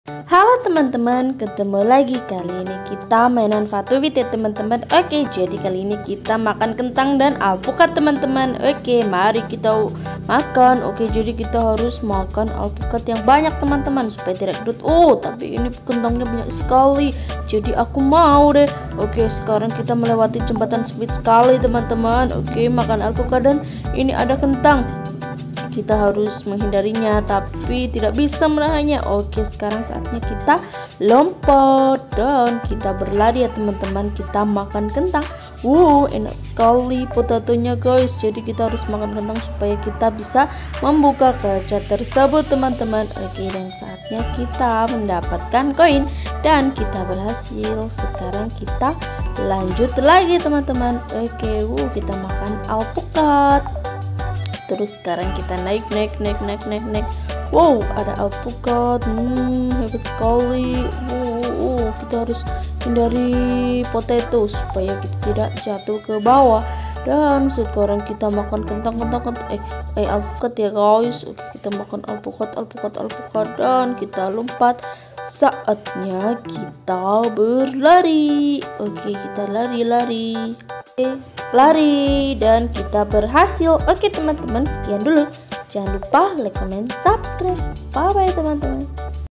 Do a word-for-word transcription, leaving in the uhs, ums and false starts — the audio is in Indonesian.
Halo teman-teman, ketemu lagi. Kali ini kita mainan Fatuvit ya teman-teman. Oke, jadi kali ini kita makan kentang dan alpukat teman-teman. Oke, mari kita makan. Oke, jadi kita harus makan alpukat yang banyak teman-teman supaya tidak gendut. Oh, tapi ini kentangnya banyak sekali, jadi aku mau deh. Oke, sekarang kita melewati jembatan sempit sekali teman-teman. Oke, makan alpukat dan ini ada kentang. Kita harus menghindarinya tapi tidak bisa menahannya. Oke, sekarang saatnya kita lompat dan kita berlari ya teman-teman. Kita makan kentang. Wow, enak sekali potatonya guys. Jadi kita harus makan kentang supaya kita bisa membuka kaca tersebut teman-teman. Oke, dan saatnya kita mendapatkan koin dan kita berhasil. Sekarang kita lanjut lagi teman-teman. Oke, wow, kita makan alpukat. Terus sekarang kita naik naik naik naik naik naik. Wow, ada alpukat. Hmm, hebat sekali. Wow, wow, kita harus hindari potato supaya kita tidak jatuh ke bawah. Dan sekarang kita makan kentang kentang kentang eh eh alpukat ya guys. Oke, kita makan alpukat alpukat alpukat dan kita lompat. Saatnya kita berlari. Oke, kita lari-lari. Lari dan kita berhasil. Oke teman-teman, sekian dulu. Jangan lupa like, comment, subscribe. Bye bye teman-teman.